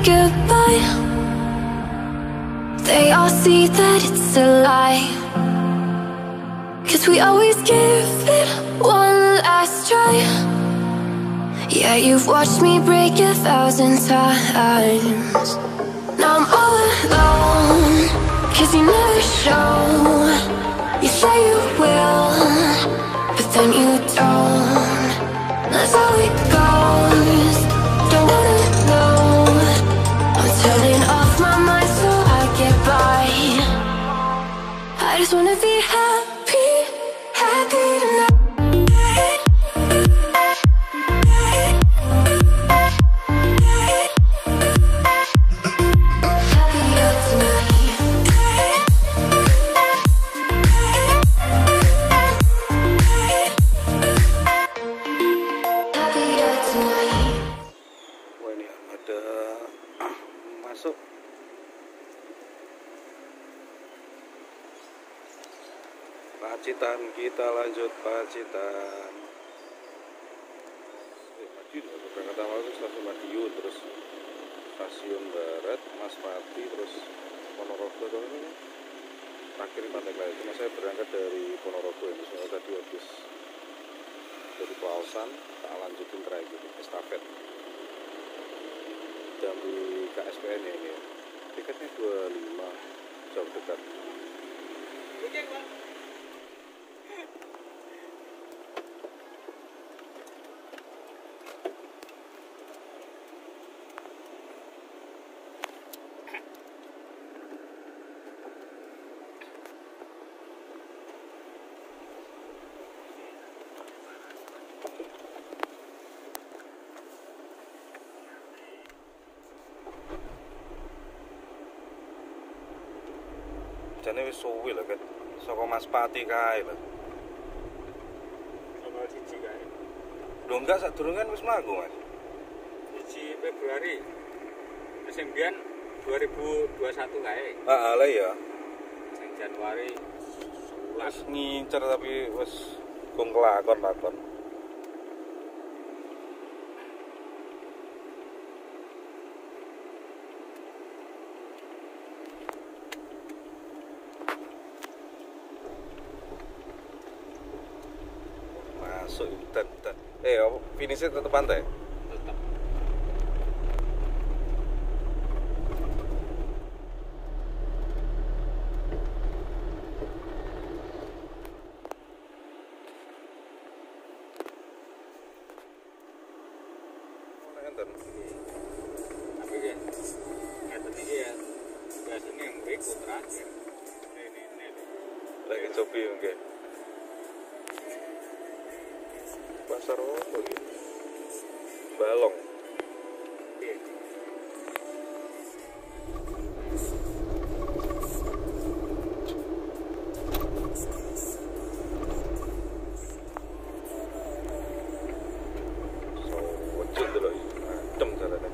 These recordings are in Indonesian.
goodbye. They all see that it's a lie, 'cause we always give it one last try. Yeah, you've watched me break 1,000 times. Now I'm all alone, 'cause you never show. You say you will, but then you don't. That's how it goes. Don't wanna know. I'm turning off my mind so I get by. I just wanna be happy, happy tonight. Pacitan, kita lanjut Pacitan. Madiun, berangkat awal itu stasiun Madiun, terus stasiun Barat, Maspati, terus Ponorogo. Ini terakhir Pandeglang. Cuma saya berangkat dari Ponorogo ini, soalnya tadi habis dari Pelausan, tak lanjutin trayek ini, estafet. Jambi KSPN ini, tiketnya 25, jauh dekat. Jane wis suwi lho, Ket. Saka Maspati kae lho. Tanggal 1 kae. Lho enggak, sadurunge wis mlaku, Mas. 1 Februari. Sing mbiyen 2021 kae. Heeh, lah ya. Sing Januari Wis ngincer tapi wis gong kelakon-lakon. Masuk hutan. Finishnya tetap pantai? Tetap. Tapi ya, ngeten iki ya, biasanya yang berikut terakhir. Ini. Lagi cobi mungkin. Pasar apa gitu? Balong. Iya. So, wajib dulu. Adem caranya.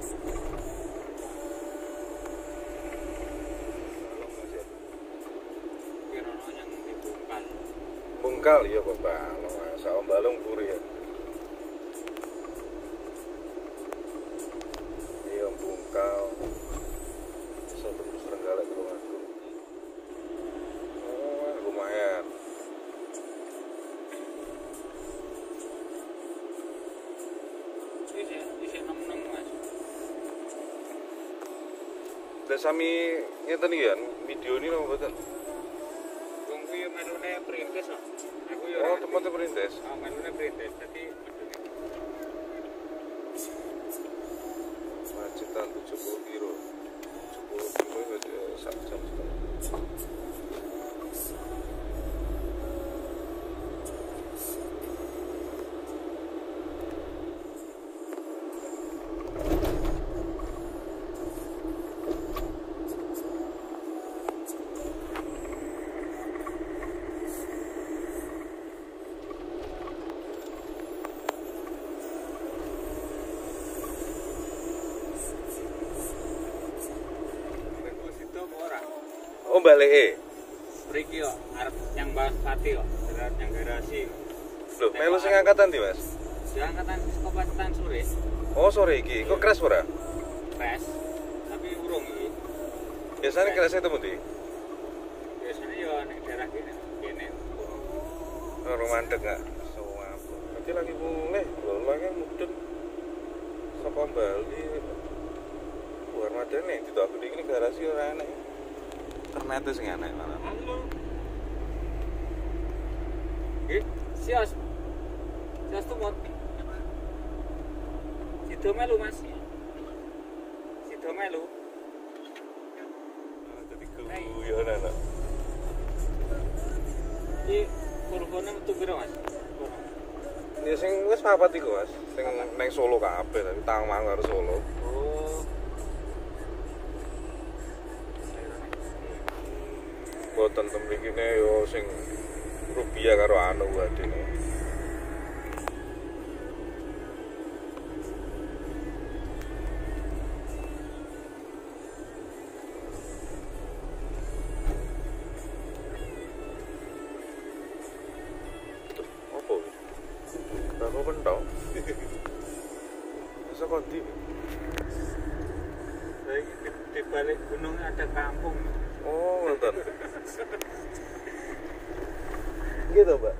Kirono yang dibungkal. Bungkal iya kok balong. Sama balong puri ya. Iya bungkal. Satu terus Trenggalek ke Tulungagung. Oh, lumayan. Isi 6 Mas. Dan sami ngeten iki ya, video ini lho mboten. Wong kuwi melune perintis kok. Aku yo Oh, tempatnya perintis. melune perintis. Dadi Pacitan 70 kilo. 70 kilo itu 1 jam setengah. Oh, balik Mriki kok arep yang Maspati kok, yang garasi. Loh, melu sing angkatan ndi, Mas? Ya angkatan saka Pacitan sore. Oh, sore iki. Kok crash ora? Crash. Biasanya kelas itu mesti biasanya ya ning daerah kene orang mandek nggak semua. Nanti lagi mulai, lo lagi mudeng saka Bali. Luar Madene nih, di aku ini garasi orang aneh. Ternyata sing aneh malah. halo sias tuh mau situ melu mas situ melu Jadi guyon anak. di kurvanya metu piro mas Ya sing wis papat iku Mas. Sing nang Solo kabeh tapi Tawang karo Solo. oh Boten temrikine yo sing rupiah karo anu wadene. Apa? Aku pentol. Masa kondi? di balik gunung ada kampung Oh, nonton. Gitu, Mbak.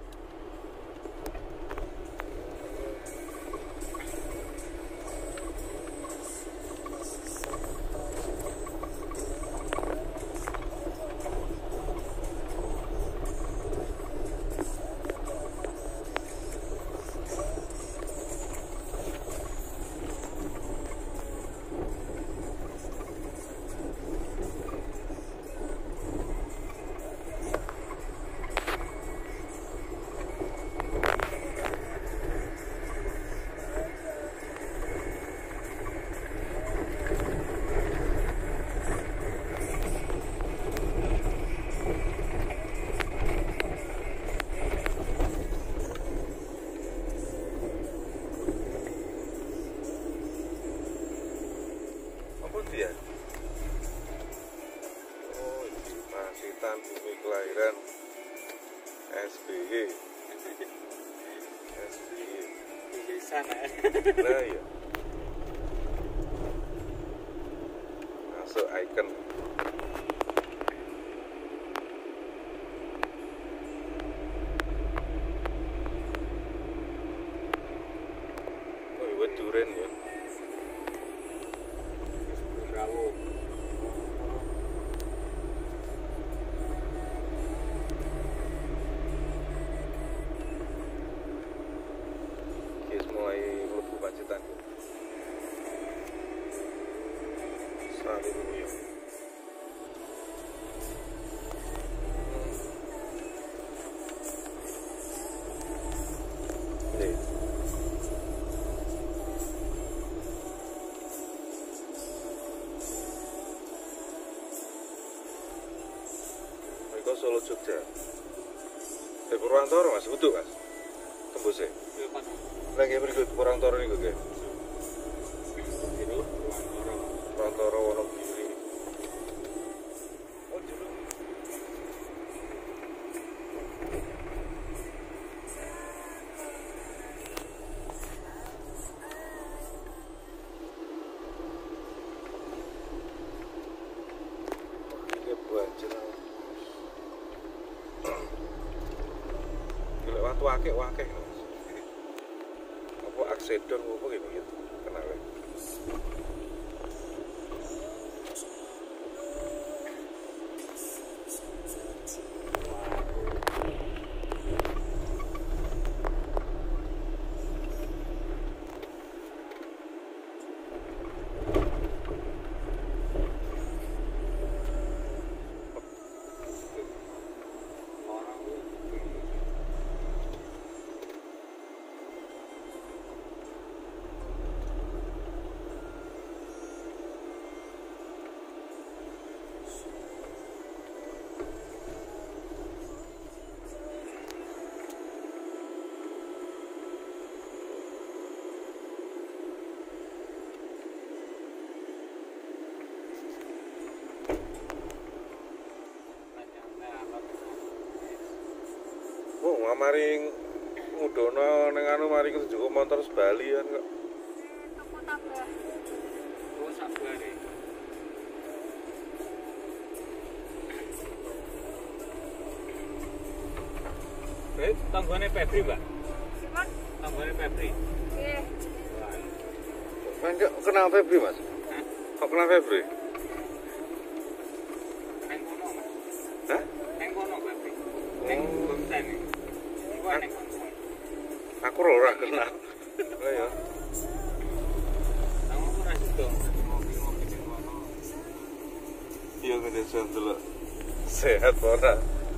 Ya? Oh, ini Masitan Bumi Kelahiran SBY. SBY. di sana Nah ya. Masuk icon. Oh, ini duren ya. Bravo Guys mulai mlebu Pacitan. Selalu dulu ya. Nih. Mereka Solo Jogja. Purwantoro Mas, utuh Mas. Tembus ya. Lagi berikut Purwantoro nih gue. Purwantoro Wonogiri. Oh jero. Ini banjir. Gila waktu akeh Mas. Apa aksedon apa gitu gitu. Kenal ya. Oh, ngamaring mudono ning anu mari ketujuh motor sebali kan kok. oh sak bare Tanggane Febri, Mbak. Cuman, Tanggane Febri. oke. Enggak kenal Febri, Mas? Hah? Kok kenal Febri? Neng kono, Mas. Hah? Neng kono, Febri. Neng Bumsen. Iku neng kono. Aku ora kenal. Oh ya. Nang ora sido. Ngopi-ngopi ning kono. Iya ngene jan delok. Sehat ora?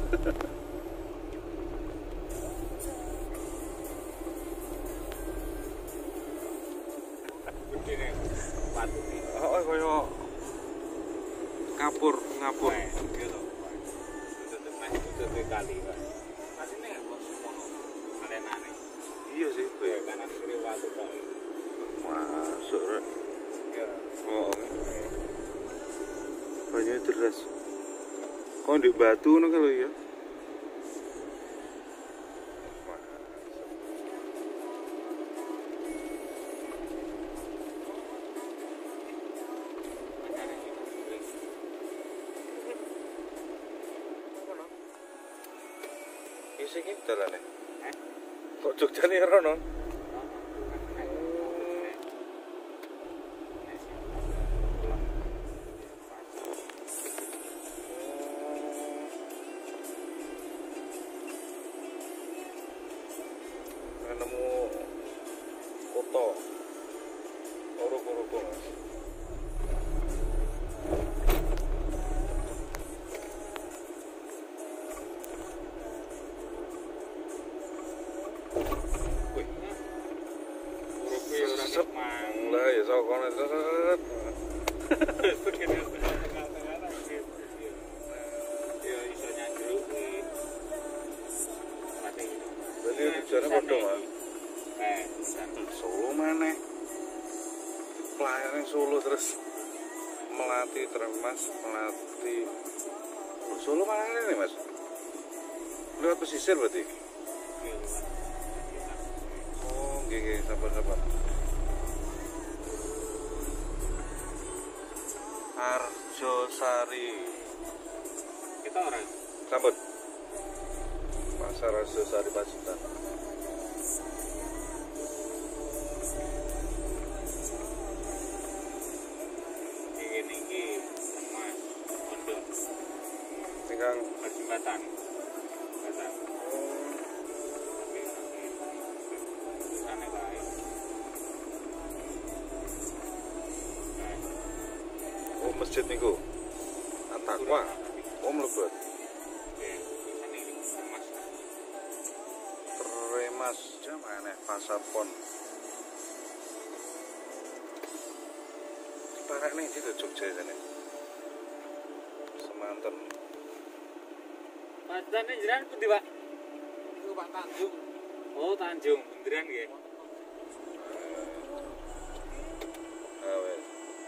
Begini. Patu iki. Oh koyo ngapur. Iya to. Tetep masih tetep kali, Pak. Asine kok semono. Aneh-aneh. Iya sih, Ya kanan kiri watu tok. masuk rek. Ya. Oh. Banyak deras. Kok di batu ngono kalau ya? Isi iki dalane. Kok Jogjane rono? Nemu foto. Ruko-ruko Mas. Wih, Ruko ya ora sep. mang. Lah ya sok kono set. Begini tengah-tengah lah gitu. Ya iso nyanjur kuwi. Mati. Berarti tujuannya padha, Mas. San. Solo maneh. Pelayanan Solo terus Melati Termas, Melati. Oh, Solo mana nih, Mas? Lewat pesisir berarti? Oh, nggih, sabar. Arjosari. Kita orang Sambut. Pasar Arjosari Pacitan. iki Mas Ondo Tinggal jembatan. Jembatan. Sana kae. oh masjid niku. Atakwa. Oh mlebet. Tremas jam aneh Pasar Pon. Parek nih di Jogja ini. Semanten. Padan jenengan pundi, Pak? Iku Pak Tanjung. Oh, Tanjung, beneran nggih. Awet.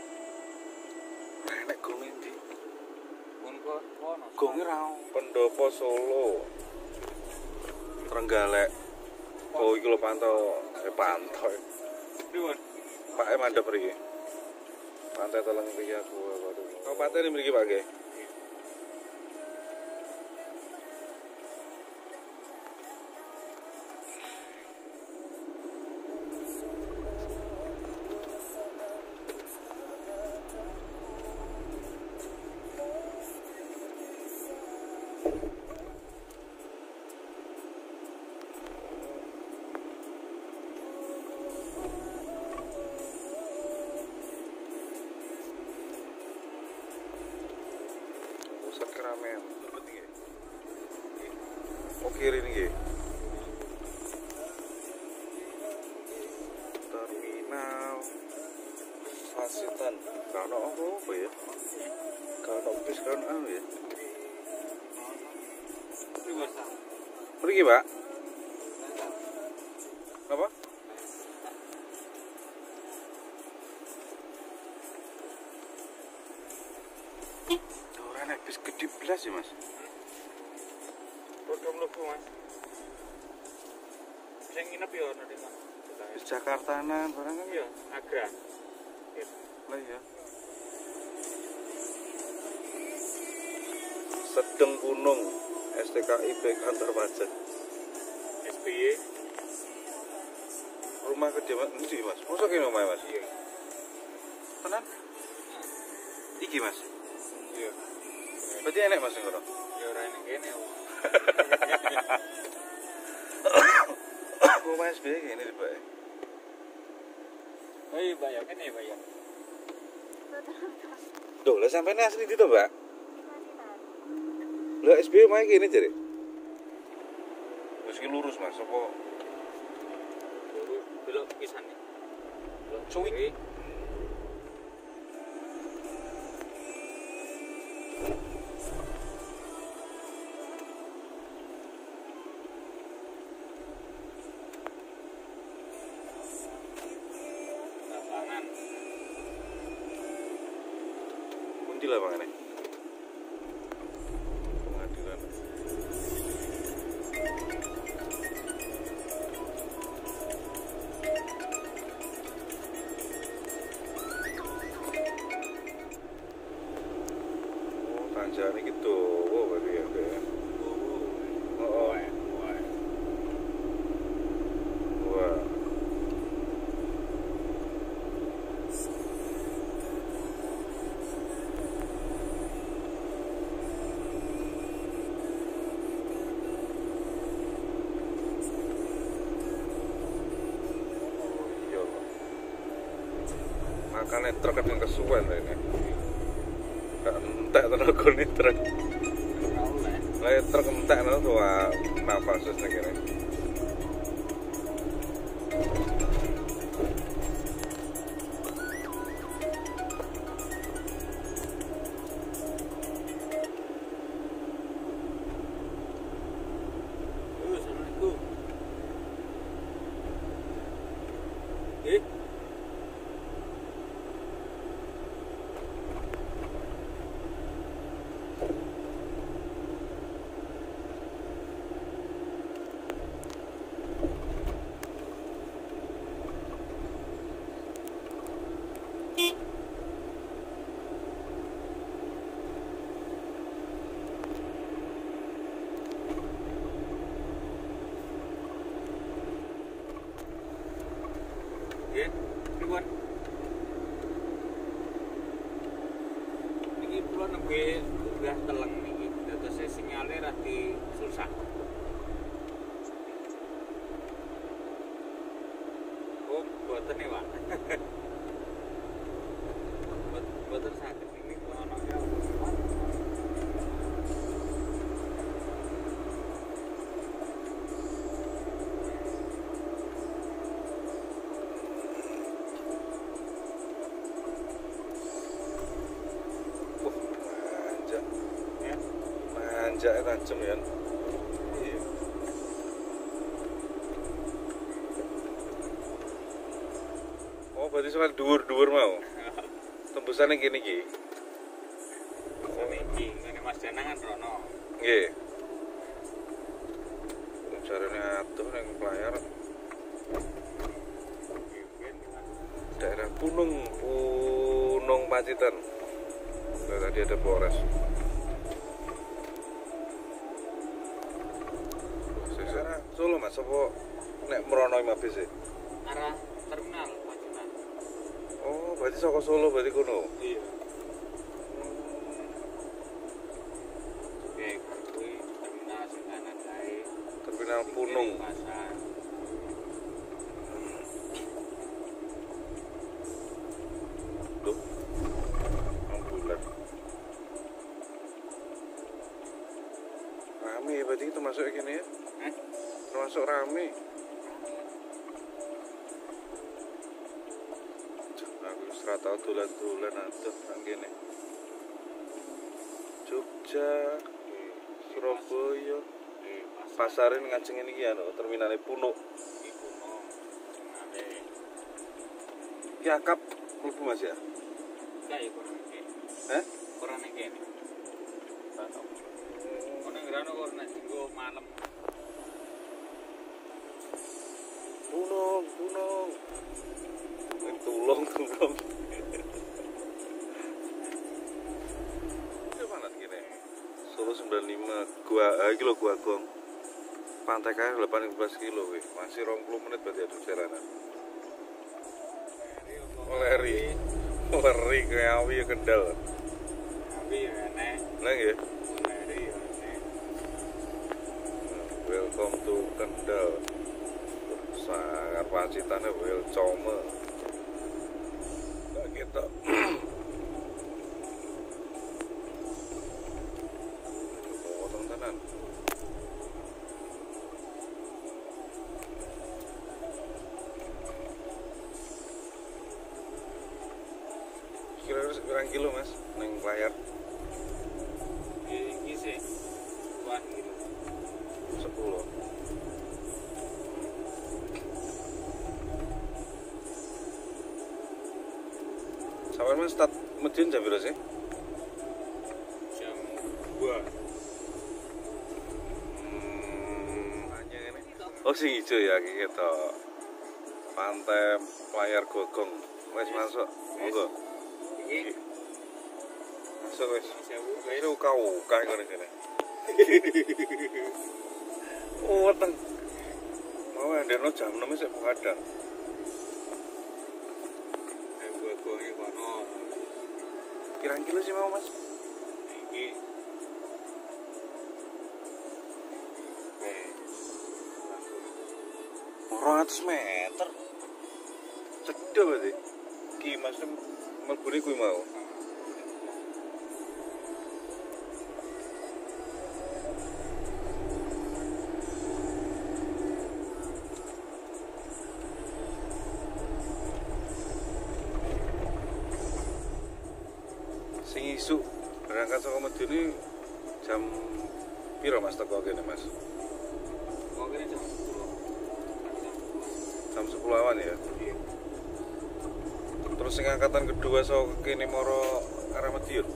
Nek gong ndi? Pun kok ono. Gong ra Pendopo Solo. Trenggalek. Oh iki lho pantau, pantau. Pripun? Pak mandhap mriki. Pantai Teleng Ria Waduh. Kau pantai ini mriki Pak nggih. Pusat keramaian. Oh kiri nih. Terminal Pacitan. Kalau apa ya? Kalau bis kan anu ya. Pripun, Pak? Pergi Pak. Apa? Orang habis gede belas ya Mas. Rodom mlebu, Mas. Sing nginep ya ono ning kono. Bis Jakartanan barang kan Iya, Agra. lah ya. Sedeng Gunung STKIP kantor pajak. piye? Rumah kediaman endi, Mas? Mosok kene omahe, Mas? Iya. Tenan? Iki, Mas. Iya. Berarti enek Mas ning kono. Ya ora ning kene. Aku omahe SBY kene di Pak. Oh iya, bayar kene bayar. Duh, lah sampeyan asli ndi to, Mbak? Lah SBY omahe kene jare. Wis ki lurus, Mas. Apa Belok pisan nih. Belok Cuy. kiri. Lapangan. pundi lapangane? Pengadilan. Oh, tanjane gitu. Oh, berarti ya, Mbak. Oh, oh. Wah. Iya. Makanya truk kadang kesuwen ini. Gak entek tenagane truk. Lah truk entek nang tuh napas wis ning kene. Assalamualaikum. Eh? Eh? Pripun? Niki kula nembe unggah teleng niki, dados sinyale radi susah. Oh, boten ya, Pak. Boten saged niki kula ana ya. Manja. Ya. Manja tancem ya. Iya. Oh, berarti soal dhuwur-dhuwur mau. Tembusane kene iki. Niki ngene Mas Janangan rono. Nggih. Jarane atuh ning playar daerah Punung Pacitan. Nah, tadi ada Polres. Sesana Solo Mas, apa nek merono mabes e? Arah terminal Pacitan. Oh, berarti saka Solo berarti kono. Iya. Oke, kuwi terminal sing kanan kae. Terminal Punung. Pasar. Duh. Ambulan. Rame berarti itu masuk kene ya? Eh? Termasuk rame. Aku wis ora tau dolan-dolan atuh nang kene. Jogja, Surabaya, pasarin ngajeng ini ya, terminalnya Punuk. Di Gunung. Terminale. Ki akap mlebu Mas ya? Enggak ya kurang iki. Heh? Kurang iki. Ono ngrano ora dinggo malam. Punung. Tulung. Ini mana gini? Solo 95, iki lho Gua Gong. Pantai Kair 18 kilo wih. Masih 20 menit berarti ada jalanan. Leri ke Awi ya Kendal. Awi ya enek. Lah nggih. Leri ya enek. Welcome to Kendal. Sangat pacitannya welcome. Nah kita potong tenan. Kira-kira berapa kilo mas neng layar? Iki sih kuat gitu. 10. Sampai mas start Medion jam berapa sih? Jam 2. Hanya ini. Oh sing hijau ya kita. Pantai Layar Gogong. Wes masuk. Monggo. Iki Masuk wes. sewu Wes uka ngene kene. Oh, weteng. Mau ndeno jam 6 wis kadang. gue kono. Pirang kilo sih mau mas? Iki 200 meter. Cedek berarti. Ki mas mlebune kuwi mau. Sing isuk berangkat saka Medion iki jam piro mas teko kene mas? Kok kene jam 10. Jam 10 awan ya. Iya. Terus sing angkatan kedua saka kene moro arah Medion.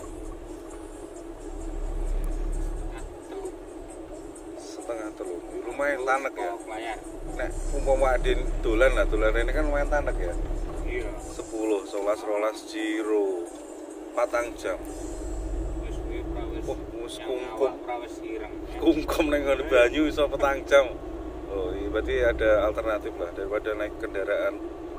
Setengah telu. Lumayan tanek ya. Layar. Nek umpama adin dolan lah, dolan ini kan lumayan tanek ya. Iya. 10, 11, 12 jiro. 4 jam. Wis kuwi prawis. Wah, wis yang kungkum. awak prawis ireng. Kungkum neng ngene banyu iso 4 jam. Oh, iya berarti ada alternatif lah daripada naik kendaraan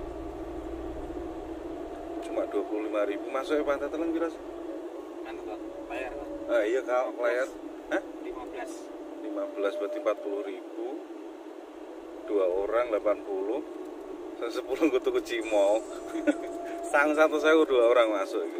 cuma 25.000 masuk ya Pantai Teleng kira sih? Kan kok layar kan? Ah iya kau layar. Hah? 15. 15 berarti 40.000. 2 orang 80. 10 gue tuku cimol. Sang 1.000 2 orang masuk gitu.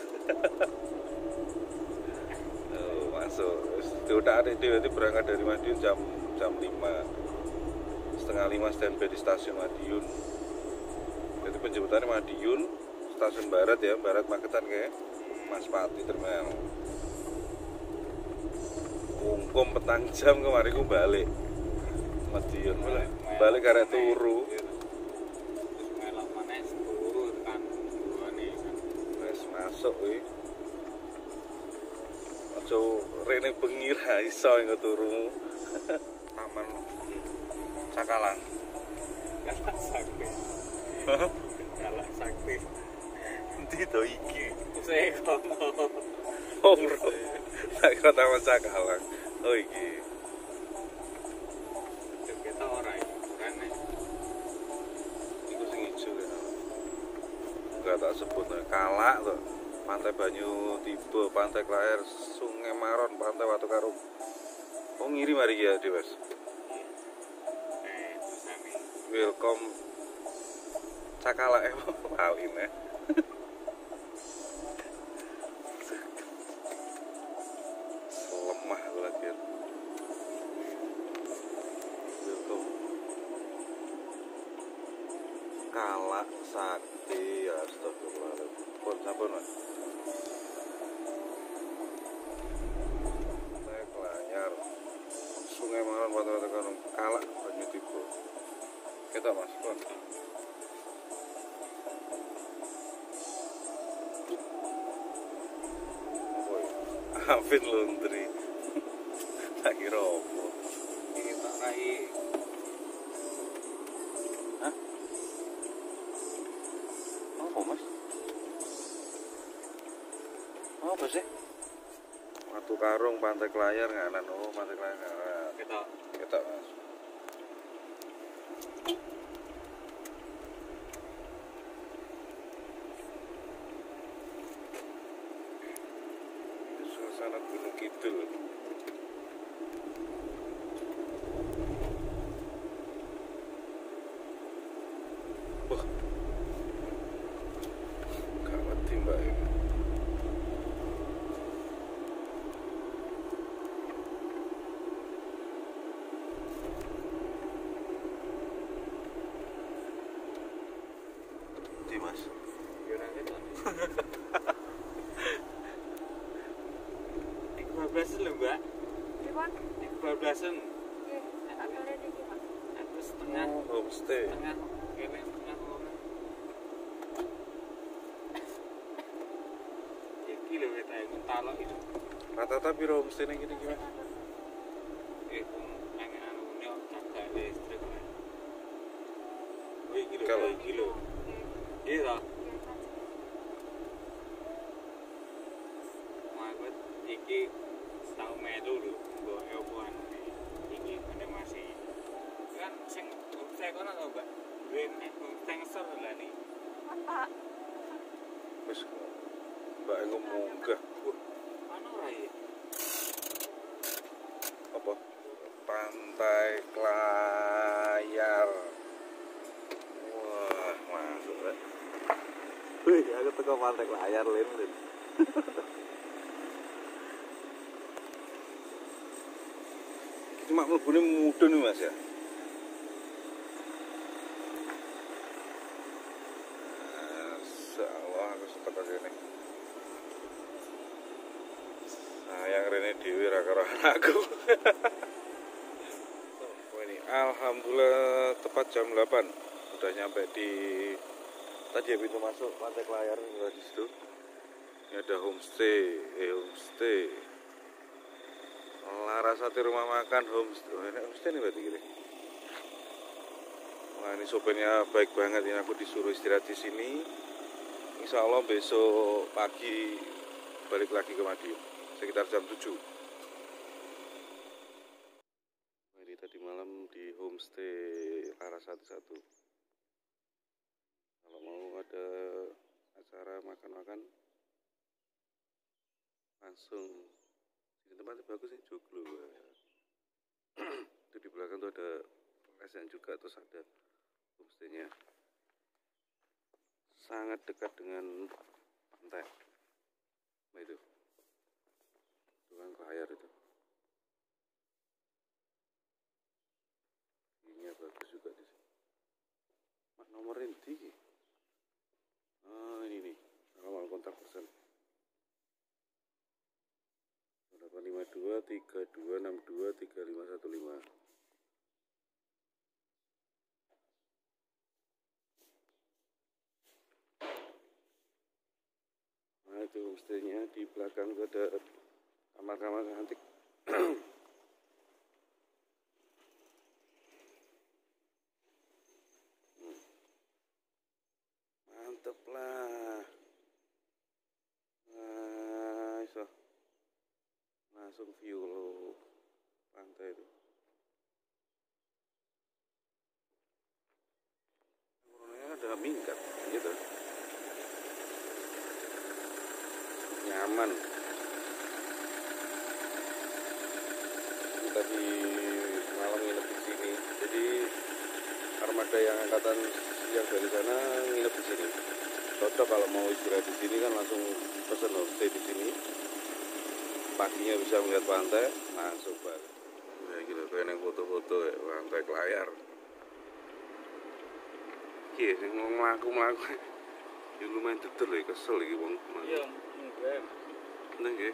Oh, masuk. Udah ada itu berangkat dari Madiun jam 5. Setengah 5 standby di stasiun Madiun. Jadi penjemputannya Madiun, stasiun Barat ya, Barat Magetan kayak Mas Pati terminal. Kungkum 4 jam kemarin aku balik Madiun balik karek turu. Terus melok maneh turu kan duane kan. Wes masuk kuwi. Aja rene bengi ra iso engko turu. Taman Cakalang. Galak sakti. Galak sakti. Endi to iki? Saya kono. Oh, bro. Tak kira Taman Cakalang. Oh iki. Kita ora iki kan. Iku sing ijo kan. Enggak tak sebut Kalak to. Pantai Banyu Tiba, Pantai Klair, Sungai Maron, Pantai Watu Karum. Oh ngiri mari ya Dewas. Sami. Welcome Cakalang Malin ya. Lemah lagi. Welcome Kalak Sakti, astagfirullahaladzim. Pun sampun mas. Naik layar Sungai Maron, Watu Karum, Kalak Banyu Tiba. Kita mas, pun. Hafid Laundry. Tak kira apa. Iki tak rai. Hah? Apa mas? Apa sih? Batu Karung, Pantai Kelayar nganan. Oh, Pantai Kelayar nganan. Kita Mas. Suasana Gunung Kidul. Wah, gawat mbak ini. Mas. Iku bablasan lho, Mbak. Pripun? Iku bablasan. Nggih, atore iki, Mas. Aku setengah. Oh, homestay. Setengah. Kene setengah ngono. Iki lho wit ae ntalok itu. Rata-rata piro homestay ning kene iki, Mas? Iku nang anu nyok cagak listrik. Oh iki lho, Kalau iki lho. Iya toh? Maksud iki tau melu lho, mbok opoan iki ngene masih. Kan sing saya kono lho, Mbak. Duwe sensor lah nih. Pak, Wis mbak munggah. Anu ora ya? Apa? Pantai Kelayar. Wah, masuk rek. Wih, aku teko Pantai Kelayar Lin. Cuma mlebune mudhun nih Mas ya. Masyaallah aku suka kene. Sayang rene dhewe ra karo anakku. Oh, ini alhamdulillah tepat jam 8 udah nyampe di tadi ya pintu masuk Pantai Kelayar di situ. Ini ada homestay. Larasati rumah makan homestay. Oh, ini homestay nih berarti gini. Wah, ini sopirnya baik banget, ini aku disuruh istirahat di sini. Insya Allah besok pagi balik lagi ke Madiun sekitar jam 7. Nah, ini tadi malam di homestay Larasati 1. Kalau mau ada acara makan-makan langsung di tempatnya bagus sih, joglo. Itu di belakang tuh ada restoran juga, terus ada homestaynya. Sangat dekat dengan pantai. Nah itu kan Kelayar itu. Ini bagus juga di sini. Nomornya di. Ah, ini nih. Kalau mau kontak person. 852 3262 3515. Nah itu homestay-nya, di belakang itu ada kamar-kamar cantik. Mantep lah. Nah, iso. Langsung view lo pantai itu. Orangnya ada minggat gitu. Nyaman. Kita di malam nginep di sini. Jadi armada yang angkatan yang dari sana nginep di sini. Cocok kalau mau istirahat di sini kan langsung pesen homestay di sini. Paginya bisa melihat pantai, langsung balik. Ya gitu, kayak yang foto-foto ya, Pantai Kelayar. Iya, sih mau melaku. Ya lumayan detail ya, kesel lagi bang. Iya, enggak. Nah ya.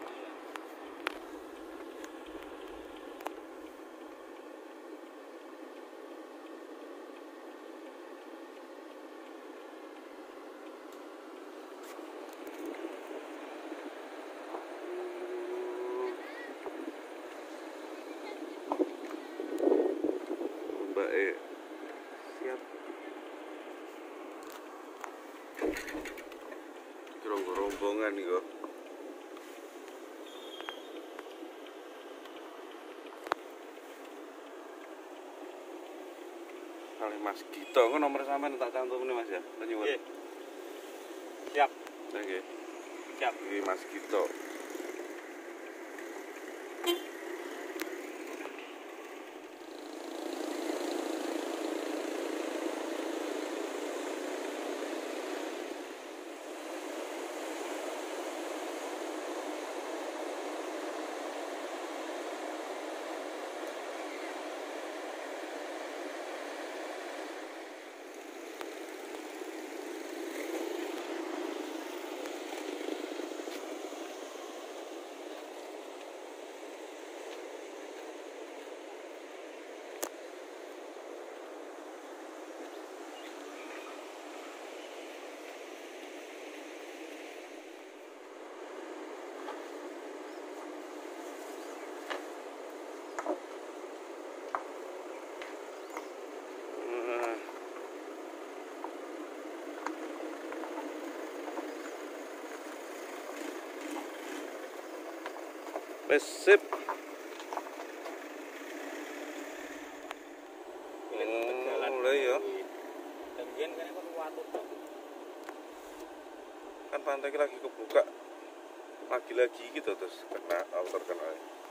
Mbak siap. Rombongan nih kok. kali Mas Gito, kok nomor sampean tak cantum nih Mas ya. Nyuwun. Nggih. Siap. Nggih. Siap. Iki Mas Gito. Wes sip. Mulai ya. Dan biyen kene kok watu tok. Kan pantai iki lagi kebuka. Lagi-lagi gitu terus kena terkena.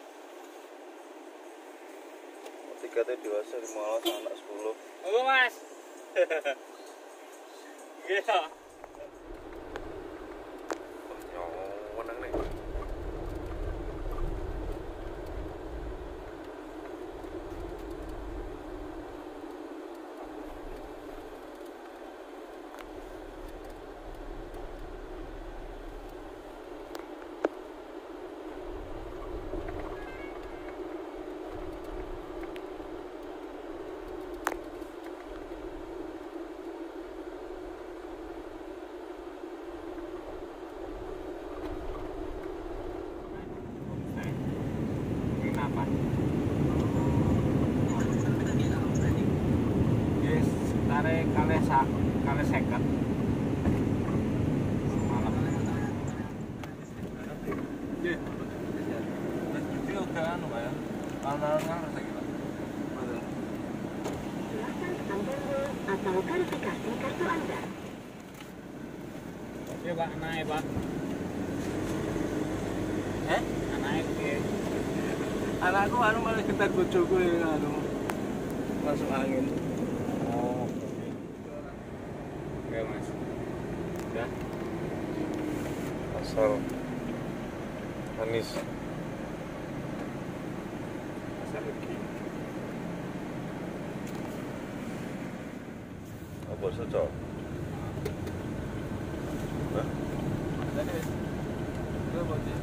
Tiketnya dewasa 15, anak 10. Oh, Mas. Iya. Nyawan nih. Kenapa? Yes, tarik kali seket malam. Iya. Jadi udah anu ya. Alon-alon rasa gitu. Silakan Anda atau verifikasi kartu Anda. Iya Pak, naik Pak. Naik ke. Anakku anu malah ketar bojoku yang anu masuk angin. Oh. Oke Mas. Udah. Asal manis. Asal lagi. Apa cocok? Hah? Tadi dia bocil.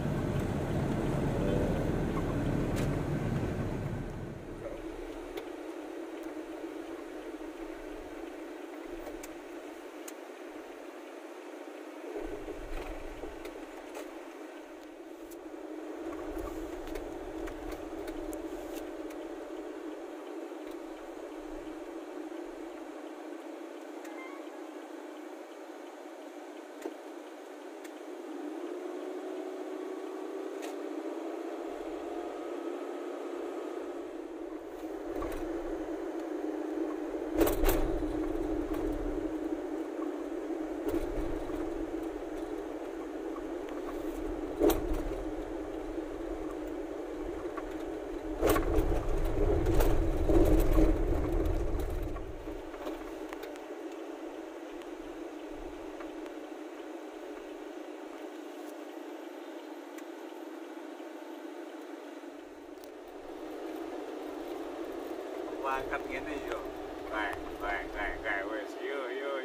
Angkat gini yo. Kayak wes yo.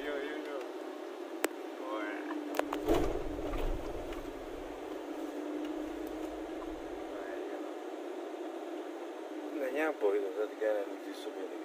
Wah. Nggak nyapo itu tadi kan di sub ini.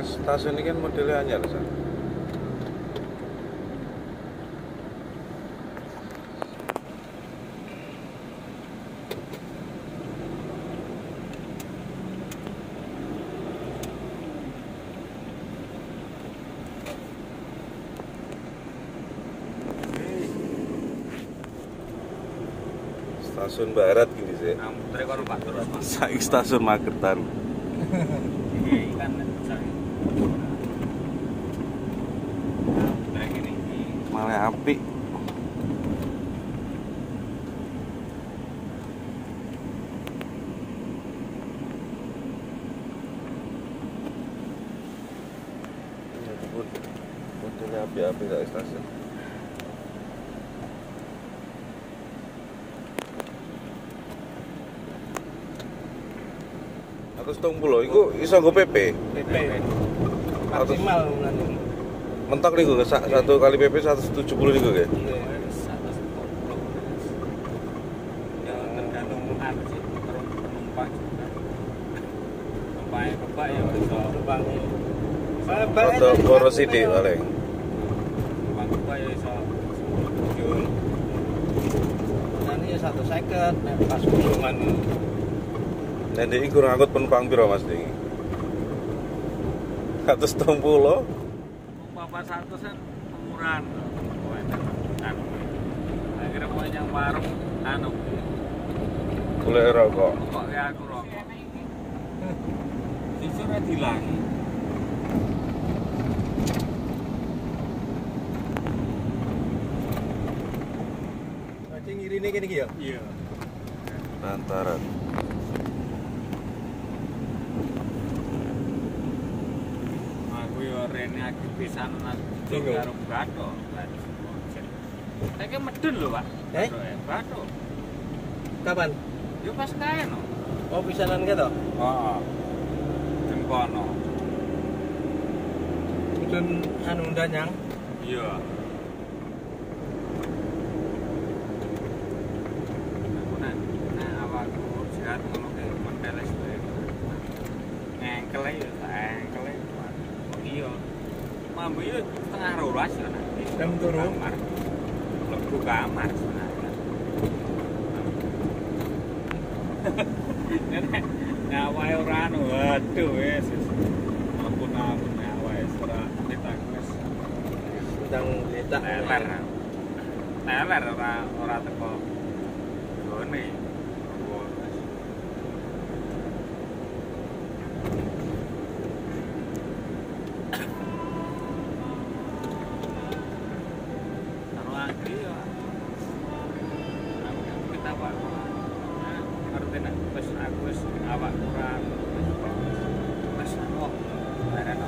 stasiun ini kan modelnya anyar, San. Stasiun Barat gini sih. Muter kono Pak terus Mas. Saiki stasiun Magetan. Iki kan saya. Muter gini. Malah apik. Modelnya api-api dari stasiun. Atus 30 iku iso nggo PP. PP maksimal nanti. Mentok niku satu kali PP 170 niku nggih. Ya tergantung anu sih penumpang juga. Penumpangnya kebak ya iso Atau boros sithik paling. penumpang kebak ya iso 10. Nanti ya 150 nek pas kunjungan. Nanti iku ngangkut penumpang piro Mas Ding? 170. Bapak 100 kan murahan. Anu. Akhirnya mau yang warung anu. Golek rokok. Kok ya aku rokok. Jujur aja dilangi. Berarti ngirine kene iki ya? Iya. Lantaran. Aku yo rene aki pisan nang Bingung. karo Bato. Saiki medun lho, Pak. Eh? Bato. Kapan? Yo pas kae no. Oh pisanan ke to? Heeh. Jeng kono. Mudun anu Danyang. Iya. Aku nak awakku sehat ngono ke menteles wae. Engkel ya, engkel. Oh iya. Mambu yo setengah 12 ya nanti. Jam turu. Kamar. Lebu kamar sebenarnya. Nah, wae ora anu, waduh wis. Ampun-ampun nah wae ora ditak wis. Sedang letak Leler. Leler ora teko gone. Karo agri ya. Kita Pak. Ngerti nek wis aku wis awak ora wis kok ora.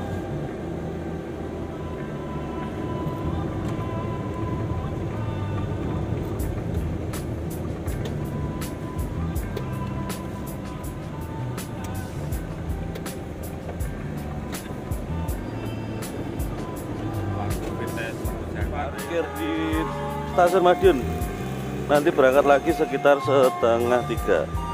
Parkir di stasiun Madiun. Nanti berangkat lagi sekitar 2:30.